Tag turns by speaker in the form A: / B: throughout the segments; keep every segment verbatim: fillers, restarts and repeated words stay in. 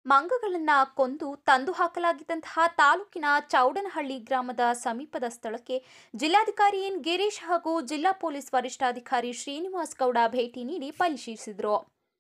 A: ಮಂಗಗಳನ್ನು ಕೊಂದು ತಂದು ಹಾಕಲಾಗಿದ್ದಂತಹ ತಾಲೂಕಿನ ಚೌಡನಹಳ್ಳಿ ಗ್ರಾಮದ ಸಮೀಪದ ಸ್ಥಳಕ್ಕೆ ಜಿಲ್ಲಾಧಿಕಾರಿ ಎನ್ ಗಿರೀಶ್ ಹಾಗೂ ಜಿಲ್ಲಾ ಪೊಲೀಸ್ ವರಿಷ್ಠಾಧಿಕಾರಿ ಶ್ರೀನಿವಾಸ್ ಗೌಡ ಭೇಟಿ ನೀಡಿ ಪರಿಶೀಲಿಸಿದರು.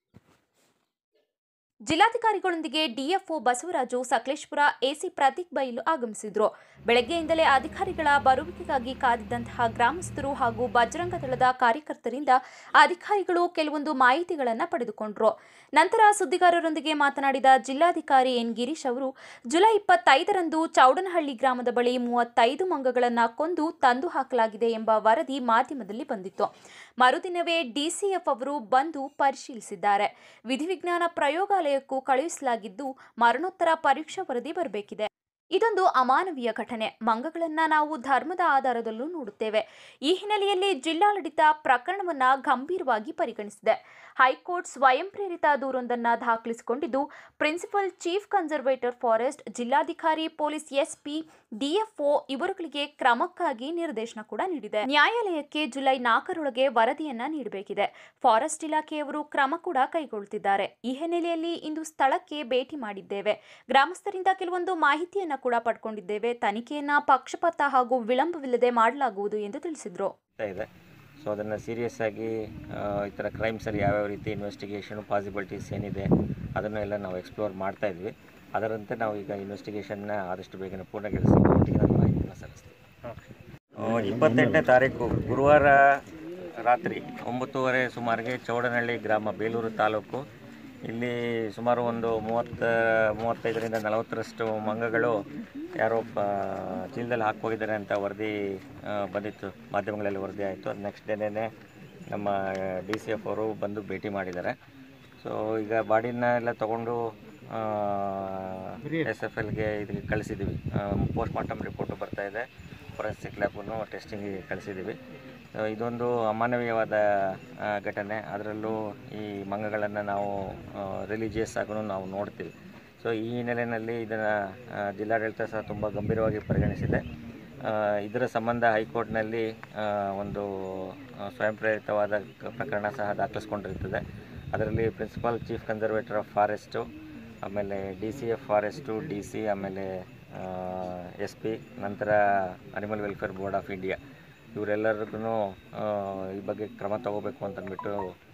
A: ಜಿಲ್ಲಾಧಿಕಾರಿಗಳೊಂದಿಗೆ ಡಿಎಫ್ಒ ಬಸವರಾಜು, ಸಕಲೇಶಪುರ ಎಸಿ ಪ್ರತೀಕ್ ಬೈಲು ಆಗಮಿಸಿದರು. ಬೆಳಗ್ಗೆಯಿಂದಲೇ ಅಧಿಕಾರಿಗಳ ಬರುವಿಕೆಗಾಗಿ ಕಾದಿದ್ದಂತಹ ಗ್ರಾಮಸ್ಥರು ಹಾಗೂ ಬಜರಂಗ ದಳದ ಕಾರ್ಯಕರ್ತರಿಂದ ಅಧಿಕಾರಿಗಳು ಕೆಲವೊಂದು ಮಾಹಿತಿಗಳನ್ನು ಪಡೆದುಕೊಂಡರು. ನಂತರ ಸುದ್ದಿಗಾರರೊಂದಿಗೆ ಮಾತನಾಡಿದ ಜಿಲ್ಲಾಧಿಕಾರಿ ಎನ್ ಗಿರೀಶ್ ಅವರು, ಜುಲೈ ಇಪ್ಪತ್ತೈದರಂದು ಚೌಡನಹಳ್ಳಿ ಗ್ರಾಮದ ಬಳಿ ಮೂವತ್ತೈದು ಮಂಗಗಳನ್ನು ಕೊಂದು ತಂದು ಹಾಕಲಾಗಿದೆ ಎಂಬ ವರದಿ ಮಾಧ್ಯಮದಲ್ಲಿ ಬಂದಿತ್ತು. ಮರುದಿನವೇ ಡಿಸಿಎಫ್ ಅವರು ಬಂದು ಪರಿಶೀಲಿಸಿದ್ದಾರೆ. ವಿಧಿವಿಜ್ಞಾನ ಪ್ರಯೋಗಾಲಯಕ್ಕೂ ಕಳುಹಿಸಲಾಗಿದ್ದು ಮರಣೋತ್ತರ ಪರೀಕ್ಷಾ ವರದಿ ಬರಬೇಕಿದೆ. ಇದೊಂದು ಅಮಾನವೀಯ ಘಟನೆ. ಮಂಗಗಳನ್ನು ನಾವು ಧರ್ಮದ ಆಧಾರದಲ್ಲೂ ನೋಡುತ್ತೇವೆ. ಈ ಹಿನ್ನೆಲೆಯಲ್ಲಿ ಜಿಲ್ಲಾಡಳಿತ ಪ್ರಕರಣವನ್ನು ಗಂಭೀರವಾಗಿ ಪರಿಗಣಿಸಿದೆ. ಹೈಕೋರ್ಟ್ ಸ್ವಯಂ ಪ್ರೇರಿತ ದೂರೊಂದನ್ನು ದಾಖಲಿಸಿಕೊಂಡಿದ್ದು, ಪ್ರಿನ್ಸಿಪಲ್ ಚೀಫ್ ಕನ್ಸರ್ವೇಟರ್ ಫಾರೆಸ್ಟ್, ಜಿಲ್ಲಾಧಿಕಾರಿ, ಪೊಲೀಸ್ ಎಸ್ಪಿ, ಡಿಎಫ್ಒ ಇವರುಗಳಿಗೆ ಕ್ರಮಕ್ಕಾಗಿ ನಿರ್ದೇಶನ ಕೂಡ ನೀಡಿದೆ. ನ್ಯಾಯಾಲಯಕ್ಕೆ ಜುಲೈ ನಾಲ್ಕರೊಳಗೆ ವರದಿಯನ್ನ ನೀಡಬೇಕಿದೆ. ಫಾರೆಸ್ಟ್ ಇಲಾಖೆಯವರು ಕ್ರಮ ಕೂಡ ಕೈಗೊಳ್ಳುತ್ತಿದ್ದಾರೆ. ಈ ಹಿನ್ನೆಲೆಯಲ್ಲಿ ಇಂದು ಸ್ಥಳಕ್ಕೆ ಭೇಟಿ ಮಾಡಿದ್ದೇವೆ. ಗ್ರಾಮಸ್ಥರಿಂದ ಕೆಲವೊಂದು ಮಾಹಿತಿಯನ್ನ ಕೂಡ ಪಡ್ಕೊಂಡಿದ್ದೇವೆ. ತನಿಖೆಯನ್ನ ಪಕ್ಷಪಾತ ಹಾಗೂ ವಿಳಂಬವಿಲ್ಲದೆ ಮಾಡಲಾಗುವುದು ಎಂದು ತಿಳಿಸಿದರು.
B: ಸೊ ಅದನ್ನು ಸೀರಿಯಸ್ ಆಗಿ ಈ ಥರ ಕ್ರೈಮ್ಸಲ್ಲಿ ಯಾವ್ಯಾವ ರೀತಿ ಇನ್ವೆಸ್ಟಿಗೇಷನು ಪಾಸಿಬಿಲಿಟೀಸ್ ಏನಿದೆ ಅದನ್ನೆಲ್ಲ ನಾವು ಎಕ್ಸ್ಪ್ಲೋರ್ ಮಾಡ್ತಾ ಇದ್ವಿ. ಅದರಂತೆ ನಾವು ಈಗ ಇನ್ವೆಸ್ಟಿಗೇಷನ್ನ ಆದಷ್ಟು ಬೇಗನೆ ಪೂರ್ಣಗೊಳಿಸಿ ಕೋರ್ಟಿಗೆ ನಾವು ಮಾಹಿತಿಯನ್ನು ಸಲ್ಲಿಸ್ತೀವಿ. ಇಪ್ಪತ್ತೆಂಟನೇ ತಾರೀಕು ಗುರುವಾರ ರಾತ್ರಿ ಒಂಬತ್ತುವರೆ ಸುಮಾರಿಗೆ ಚೌಡನಹಳ್ಳಿ ಗ್ರಾಮ, ಬೇಲೂರು ತಾಲೂಕು, ಇಲ್ಲಿ ಸುಮಾರು ಒಂದು ಮೂವತ್ತ ಮೂವತ್ತೈದರಿಂದ ನಲವತ್ತರಷ್ಟು ಮಂಗಗಳು ಯಾರೋ ಚೀಲದಲ್ಲಿ ಹಾಕೋಗಿದ್ದಾರೆ ಅಂತ ವರದಿ ಬಂದಿತ್ತು, ಮಾಧ್ಯಮಗಳಲ್ಲಿ ವರದಿ ಆಯಿತು. ಅದು ನೆಕ್ಸ್ಟ್ ಡೇನೇ ನಮ್ಮ ಡಿ ಸಿ ಎಫ್ ಅವರು ಬಂದು ಭೇಟಿ ಮಾಡಿದ್ದಾರೆ. ಸೊ ಈಗ ಬಾಡಿನ ಎಲ್ಲ ತೊಗೊಂಡು ಎಸ್ ಎಫ್ ಎಲ್ಗೆ ಇದಕ್ಕೆ ಕಳಿಸಿದ್ದೀವಿ. ಪೋಸ್ಟ್ ಮಾರ್ಟಮ್ ರಿಪೋರ್ಟು ಬರ್ತಾಯಿದೆ, ಫೊರೆನ್ಸಿಕ್ ಲ್ಯಾಬನ್ನು ಟೆಸ್ಟಿಂಗಿಗೆ ಕಳಿಸಿದ್ದೀವಿ. ಇದೊಂದು ಅಮಾನವೀಯವಾದ ಘಟನೆ. ಅದರಲ್ಲೂ ಈ ಮಂಗಗಳನ್ನು ನಾವು ರಿಲಿಜಿಯಸ್ ಆಗೂ ನಾವು ನೋಡ್ತೀವಿ. ಸೊ ಈ ಹಿನ್ನೆಲೆಯಲ್ಲಿ ಇದನ್ನು ಜಿಲ್ಲಾಡಳಿತ ಸಹ ತುಂಬ ಗಂಭೀರವಾಗಿ ಪರಿಗಣಿಸಿದೆ. ಇದರ ಸಂಬಂಧ ಹೈಕೋರ್ಟ್ನಲ್ಲಿ ಒಂದು ಸ್ವಯಂ ಪ್ರೇರಿತವಾದ ಪ್ರಕರಣ ಸಹ ದಾಖಲಿಸ್ಕೊಂಡಿರ್ತದೆ. ಅದರಲ್ಲಿ principal chief conservator of forest, ಆಮೇಲೆ D C F forest, D C, ಆಮೇಲೆ ಎಸ್ ಪಿ, ನಂತರ animal welfare board of India ಇವರೆಲ್ಲರಿಗೂ ಈ ಬಗ್ಗೆ ಕ್ರಮ ತಗೋಬೇಕು ಅಂತಂದ್ಬಿಟ್ಟು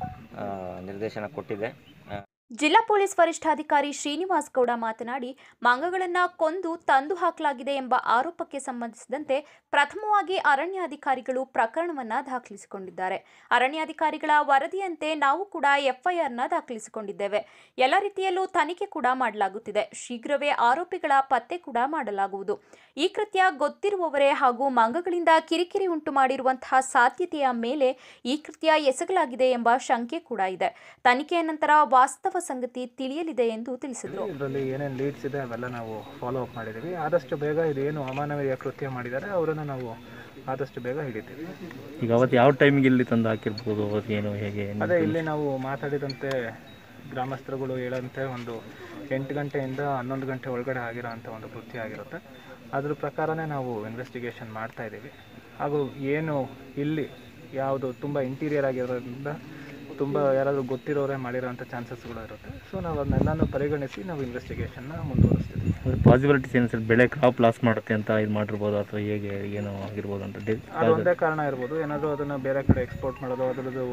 B: ನಿರ್ದೇಶನ ಕೊಟ್ಟಿದೆ.
A: ಜಿಲ್ಲಾ ಪೊಲೀಸ್ ವರಿಷ್ಠಾಧಿಕಾರಿ ಶ್ರೀನಿವಾಸ್ ಗೌಡ ಮಾತನಾಡಿ, ಮಂಗಗಳನ್ನು ಕೊಂದು ತಂದು ಹಾಕಲಾಗಿದೆ ಎಂಬ ಆರೋಪಕ್ಕೆ ಸಂಬಂಧಿಸಿದಂತೆ ಪ್ರಥಮವಾಗಿ ಅರಣ್ಯಾಧಿಕಾರಿಗಳು ಪ್ರಕರಣವನ್ನು ದಾಖಲಿಸಿಕೊಂಡಿದ್ದಾರೆ. ಅರಣ್ಯಾಧಿಕಾರಿಗಳ ವರದಿಯಂತೆ ನಾವು ಕೂಡ ಎಫ್ಐಆರ್ನ ದಾಖಲಿಸಿಕೊಂಡಿದ್ದೇವೆ. ಎಲ್ಲ ರೀತಿಯಲ್ಲೂ ತನಿಖೆ ಕೂಡ ಮಾಡಲಾಗುತ್ತಿದೆ. ಶೀಘ್ರವೇ ಆರೋಪಿಗಳ ಪತ್ತೆ ಕೂಡ ಮಾಡಲಾಗುವುದು. ಈ ಕೃತ್ಯ ಗೊತ್ತಿರುವವರೇ ಹಾಗೂ ಮಂಗಗಳಿಂದ ಕಿರಿಕಿರಿ ಉಂಟು ಮಾಡಿರುವಂತಹ ಸಾಧ್ಯತೆಯ ಮೇಲೆ ಈ ಕೃತ್ಯ ಎಸಗಲಾಗಿದೆ ಎಂಬ ಶಂಕೆ ಕೂಡ ಇದೆ. ತನಿಖೆಯ ನಂತರ ವಾಸ್ತವ ಸಂಗತಿ ತಿಳಿಯಲಿದೆ ಎಂದು ತಿಳಿಸಿದರು.
C: ಇದರಲ್ಲಿ ಏನೇನು ಲೀಡ್ಸ್ ಇದೆ ಅವೆಲ್ಲ ನಾವು ಫಾಲೋ ಅಪ್ ಮಾಡಿದ್ದೀವಿ. ಆದಷ್ಟು ಬೇಗ ಇದೇನು ಅಮಾನವೀಯ ಕೃತ್ಯ ಮಾಡಿದ್ದಾರೆ ಅವರನ್ನು ನಾವು ಆದಷ್ಟು ಬೇಗ ಹಿಡಿತೀವಿ.
D: ಈಗ ಅವತ್ತು ಯಾವ ಟೈಮಿಗೆ ಇಲ್ಲಿ ತಂದು ಹಾಕಿರ್ಬೋದು, ಅವತ್ತು ಏನು ಹೇಗೆ?
C: ಅದೇ ಇಲ್ಲಿ ನಾವು ಮಾತಾಡಿದಂತೆ ಗ್ರಾಮಸ್ಥರುಗಳು ಹೇಳಂತೆ ಒಂದು ಎಂಟು ಗಂಟೆಯಿಂದ ಹನ್ನೊಂದು ಗಂಟೆ ಒಳಗಡೆ ಆಗಿರೋ ಅಂಥ ಒಂದು ಕೃತ್ಯ ಆಗಿರುತ್ತೆ. ಅದ್ರ ಪ್ರಕಾರನೇ ನಾವು ಇನ್ವೆಸ್ಟಿಗೇಷನ್ ಮಾಡ್ತಾ ಇದ್ದೀವಿ. ಹಾಗೂ ಏನು ಇಲ್ಲಿ ಯಾವುದು ತುಂಬ ಇಂಟೀರಿಯರ್ ಆಗಿರೋದ್ರಿಂದ ತುಂಬ ಯಾರಾದರೂ ಗೊತ್ತಿರೋರೇ ಮಾಡಿರೋಂಥ ಚಾನ್ಸಸ್ಗಳು ಇರುತ್ತೆ. ಸೊ ನಾವು ಅದನ್ನೆಲ್ಲನೂ ಪರಿಗಣಿಸಿ ನಾವು ಇನ್ವೆಸ್ಟಿಗೇಷನ್ನ ಮುಂದುವರಿಸ್ತೀವಿ.
D: ಪಾಸಿಬಿಲಿಟೀಸ್ ಏನು ಸರ್, ಬೆಳೆ ಕ್ರಾಪ್ ಲಾಸ್ ಮಾಡುತ್ತೆ ಅಂತ ಇದು ಮಾಡಿರ್ಬೋದು ಅಥವಾ ಹೇಗೆ ಏನೋ ಆಗಿರ್ಬೋದು ಅಂತ?
C: ಅದು ಒಂದೇ ಕಾರಣ ಇರ್ಬೋದು. ಏನಾದರೂ ಅದನ್ನು ಬೇರೆ ಕಡೆ ಎಕ್ಸ್ಪೋರ್ಟ್ ಮಾಡೋದು, ಅದರದ್ದು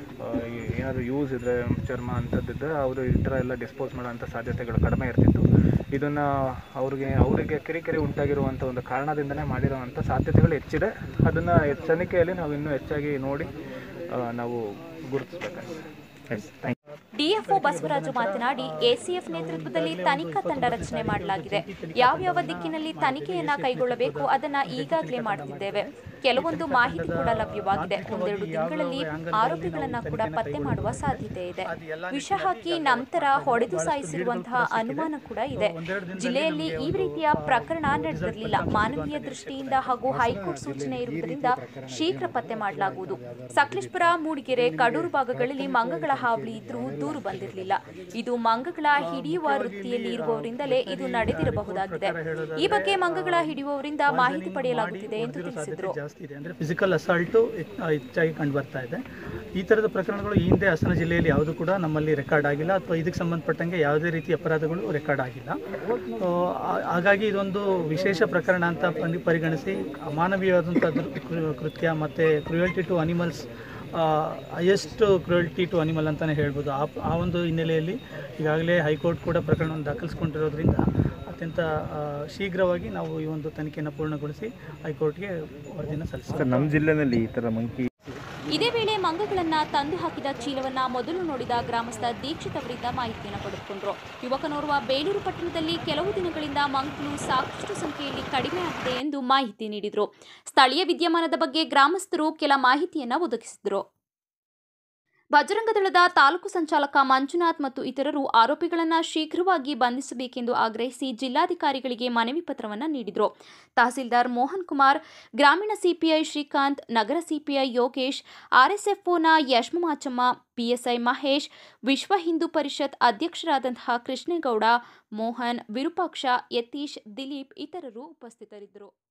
C: ಏನಾದರೂ ಯೂಸ್ ಇದ್ದರೆ ಚರ್ಮ ಅಂಥದ್ದಿದ್ದರೆ ಅವರು ಈ ಥರ ಎಲ್ಲ ಡಿಸ್ಪೋಸ್ ಮಾಡೋಂಥ ಸಾಧ್ಯತೆಗಳು ಕಡಿಮೆ ಇರ್ತಿತ್ತು. ಇದನ್ನು ಅವ್ರಿಗೆ ಅವರಿಗೆ ಕಿರಿಕಿರಿ ಉಂಟಾಗಿರುವಂಥ ಒಂದು ಕಾರಣದಿಂದನೇ ಮಾಡಿರುವಂಥ ಸಾಧ್ಯತೆಗಳು ಹೆಚ್ಚಿದೆ. ಅದನ್ನು ತನಿಖೆಯಲ್ಲಿ ನಾವು ಇನ್ನೂ ಹೆಚ್ಚಾಗಿ ನೋಡಿ ನಾವು ಗುರುತಿಸಬೇಕಾಗಿದೆ.
A: ಡಿಎಫ್ಒ ಬಸವರಾಜು ಮಾತನಾಡಿ, ಎಸಿಎಫ್ ನೇತೃತ್ವದಲ್ಲಿ ತನಿಖಾ ತಂಡ ರಚನೆ ಮಾಡಲಾಗಿದೆ. ಯಾವ್ಯಾವ ದಿಕ್ಕಿನಲ್ಲಿ ತನಿಖೆಯನ್ನ ಕೈಗೊಳ್ಳಬೇಕು ಅದನ್ನ ಈಗಾಗಲೇ ಮಾಡುತ್ತಿದ್ದೇವೆ. ಕೆಲವೊಂದು ಮಾಹಿತಿ ಕೂಡ ಲಭ್ಯವಾಗಿದೆ. ಒಂದೆರಡು ತಿಂಗಳಲ್ಲಿ ಆರೋಪಿಗಳನ್ನ ಕೂಡ ಪತ್ತೆ ಮಾಡುವ ಸಾಧ್ಯತೆ ಇದೆ. ವಿಷ ಹಾಕಿ ನಂತರ ಹೊಡೆದು ಸಾಯಿಸಿರುವಂತಹ ಅನುಮಾನ ಕೂಡ ಇದೆ. ಜಿಲ್ಲೆಯಲ್ಲಿ ಈ ರೀತಿಯ ಪ್ರಕರಣ ನಡೆದಿರಲಿಲ್ಲ. ಮಾನವೀಯ ದೃಷ್ಟಿಯಿಂದ ಹಾಗೂ ಹೈಕೋರ್ಟ್ ಸೂಚನೆ ಇರುವುದರಿಂದ ಶೀಘ್ರ ಪತ್ತೆ ಮಾಡಲಾಗುವುದು. ಸಕಲೇಶಪುರ, ಮೂಡಿಗೆರೆ, ಕಡೂರು ಭಾಗಗಳಲ್ಲಿ ಮಂಗಗಳ ಹಾವಳಿ ಇದ್ರೂ ದೂರು ಬಂದಿರಲಿಲ್ಲ. ಇದು ಮಂಗಗಳ ಹಿಡಿಯುವ ವೃತ್ತಿಯಲ್ಲಿ ಇರುವವರಿಂದಲೇ ಇದು ನಡೆದಿರಬಹುದಾಗಿದೆ. ಈ ಬಗ್ಗೆ ಮಂಗಗಳ ಹಿಡಿಯುವವರಿಂದ ಮಾಹಿತಿ ಪಡೆಯಲಾಗುತ್ತಿದೆ ಎಂದು ತಿಳಿಸಿದರು.
E: ಜಾಸ್ತಿ ಇದೆ. ಅಂದರೆ ಫಿಸಿಕಲ್ ಅಸಾಲ್ಟು ಹೆಚ್ಚಾಗಿ ಕಂಡು ಬರ್ತಾ ಇದೆ. ಈ ಥರದ ಪ್ರಕರಣಗಳು ಈ ಹಿಂದೆ ಹಾಸನ ಜಿಲ್ಲೆಯಲ್ಲಿ ಯಾವುದೂ ಕೂಡ ನಮ್ಮಲ್ಲಿ ರೆಕಾರ್ಡ್ ಆಗಿಲ್ಲ, ಅಥವಾ ಇದಕ್ಕೆ ಸಂಬಂಧಪಟ್ಟಂಗೆ ಯಾವುದೇ ರೀತಿ ಅಪರಾಧಗಳು ರೆಕಾರ್ಡ್ ಆಗಿಲ್ಲ. ಹಾಗಾಗಿ ಇದೊಂದು ವಿಶೇಷ ಪ್ರಕರಣ ಅಂತ ಪರಿಗಣಿಸಿ ಅಮಾನವೀಯವಾದಂಥ ಕೃತ್ಯ ಮತ್ತು cruelty to animals, highest cruelty to animal ಅಂತಲೇ ಹೇಳ್ಬೋದು. ಆ ಆ ಒಂದು ಹಿನ್ನೆಲೆಯಲ್ಲಿ ಈಗಾಗಲೇ ಹೈಕೋರ್ಟ್ ಕೂಡ ಪ್ರಕರಣವನ್ನು ದಾಖಲಿಸ್ಕೊಂಡಿರೋದ್ರಿಂದ ಅತ್ಯಂತ ಶೀಘ್ರವಾಗಿ ನಾವು ಈ ಒಂದು ತನಿಖೆಯನ್ನು ಪೂರ್ಣಗೊಳಿಸಿ ಹೈಕೋರ್ಟ್ಗೆ ವರದಿಯನ್ನು ಸಲ್ಲಿಸ್ತೀವಿ.
D: ನಮ್ಮ ಜಿಲ್ಲೆಯಲ್ಲಿ ಈ ಥರ ಮಂಕಿ
A: ಇದೇ ವೇಳೆ ಮಂಗಗಳನ್ನು ತಂದು ಹಾಕಿದ ಚೀಲವನ್ನು ಮೊದಲು ನೋಡಿದ ಗ್ರಾಮಸ್ಥ ದೀಕ್ಷಿತ್ ಅವರಿಂದ ಮಾಹಿತಿಯನ್ನು ಪಡೆದುಕೊಂಡರು. ಯುವಕನೋರ್ವ ಬೇಲೂರು ಪಟ್ಟಣದಲ್ಲಿ ಕೆಲವು ದಿನಗಳಿಂದ ಮಂಗಗಳು ಸಾಕಷ್ಟು ಸಂಖ್ಯೆಯಲ್ಲಿ ಕಡಿಮೆಯಾಗಿದೆ ಎಂದು ಮಾಹಿತಿ ನೀಡಿದರು. ಸ್ಥಳೀಯ ವಿದ್ಯಮಾನದ ಬಗ್ಗೆ ಗ್ರಾಮಸ್ಥರು ಕೆಲ ಮಾಹಿತಿಯನ್ನು ಒದಗಿಸಿದರು. ಬಜರಂಗ ದಳದ ತಾಲೂಕು ಸಂಚಾಲಕ ಮಂಜುನಾಥ್ ಮತ್ತು ಇತರರು ಆರೋಪಿಗಳನ್ನು ಶೀಘ್ರವಾಗಿ ಬಂಧಿಸಬೇಕೆಂದು ಆಗ್ರಹಿಸಿ ಜಿಲ್ಲಾಧಿಕಾರಿಗಳಿಗೆ ಮನವಿ ಪತ್ರವನ್ನು ನೀಡಿದರು. ತಹಸೀಲ್ದಾರ್ ಮೋಹನ್ ಕುಮಾರ್, ಗ್ರಾಮೀಣ ಸಿಪಿಐ ಶ್ರೀಕಾಂತ್, ನಗರ ಸಿಪಿಐ ಯೋಗೇಶ್, ಆರ್ಎಸ್ಎಫ್ಒನ ಯಶ್ಮಾಚಮ್ಮ, ಪಿಎಸ್ಐ ಮಹೇಶ್, ವಿಶ್ವ ಹಿಂದೂ ಪರಿಷತ್ ಅಧ್ಯಕ್ಷರಾದಂತಹ ಕೃಷ್ಣೇಗೌಡ, ಮೋಹನ್, ವಿರೂಪಾಕ್ಷ, ಯತೀಶ್, ದಿಲೀಪ್ ಇತರರು ಉಪಸ್ಥಿತರಿದ್ದರು.